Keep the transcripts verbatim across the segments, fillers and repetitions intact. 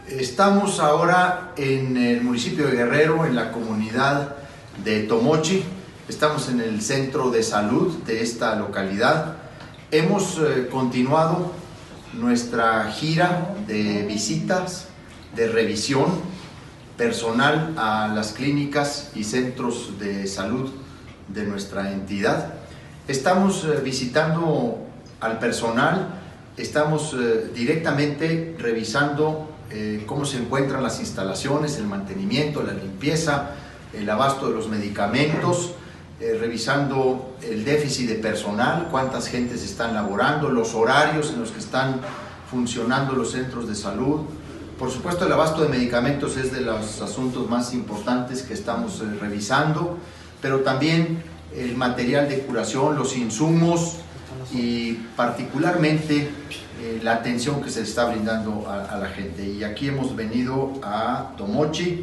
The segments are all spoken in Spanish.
Estamos ahora en el municipio de Guerrero, en la comunidad de Tomochi. Estamos en el centro de salud de esta localidad. Hemos eh, continuado nuestra gira de visitas, de revisión personal a las clínicas y centros de salud de nuestra entidad. Estamos eh, visitando al personal, estamos eh, directamente revisando eh, cómo se encuentran las instalaciones, el mantenimiento, la limpieza, el abasto de los medicamentos, eh, revisando el déficit de personal, cuántas gentes están laborando, los horarios en los que están funcionando los centros de salud. Por supuesto, el abasto de medicamentos es de los asuntos más importantes que estamos eh, revisando, pero también el material de curación, los insumos y particularmente eh, la atención que se está brindando a, a la gente. Y aquí hemos venido a Tomochi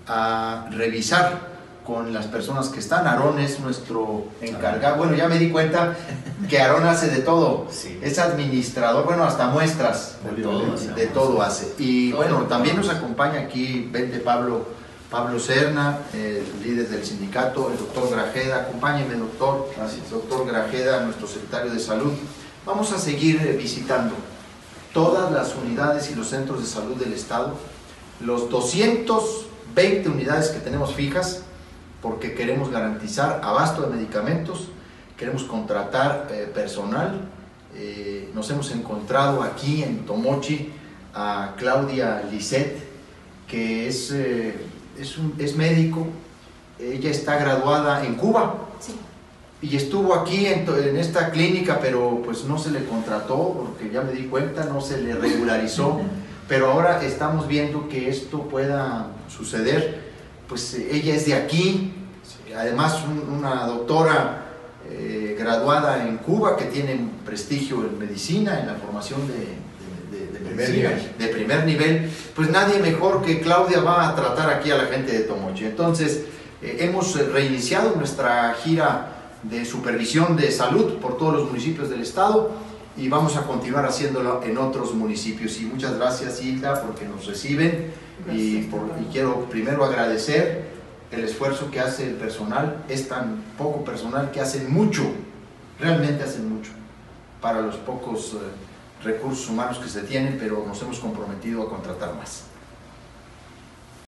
a revisar con las personas que están. Aarón es nuestro encargado. Bueno, ya me di cuenta que Aarón hace de todo. Sí. Es administrador, bueno, hasta muestras de todo, de todo hace. Y bueno, también nos acompaña aquí Vente Pablo, Pablo Serna, eh, líder del sindicato, el doctor Grajeda. Acompáñeme, doctor. Gracias. Doctor Grajeda, nuestro secretario de salud. Vamos a seguir eh, visitando todas las unidades y los centros de salud del estado, los doscientas veinte unidades que tenemos fijas, porque queremos garantizar abasto de medicamentos, queremos contratar eh, personal. Eh, nos hemos encontrado aquí en Tomochi a Claudia Lisset, que es, eh, es, un, es médico. Ella está graduada en Cuba. Sí. Y estuvo aquí en, en esta clínica, pero pues no se le contrató, porque ya me di cuenta, no se le regularizó. Pero ahora estamos viendo que esto pueda suceder. Pues ella es de aquí, además un, una doctora eh, graduada en Cuba que tiene prestigio en medicina, en la formación de, de, de, de, primer nivel. de primer nivel. Pues nadie mejor que Claudia va a tratar aquí a la gente de Tomochi. Entonces eh, hemos reiniciado nuestra gira de supervisión de salud por todos los municipios del estado y vamos a continuar haciéndolo en otros municipios. Y muchas gracias, Hilda, porque nos reciben. Y, por, y quiero primero agradecer el esfuerzo que hace el personal. Es tan poco personal que hacen mucho, realmente hacen mucho para los pocos eh, recursos humanos que se tienen, pero nos hemos comprometido a contratar más.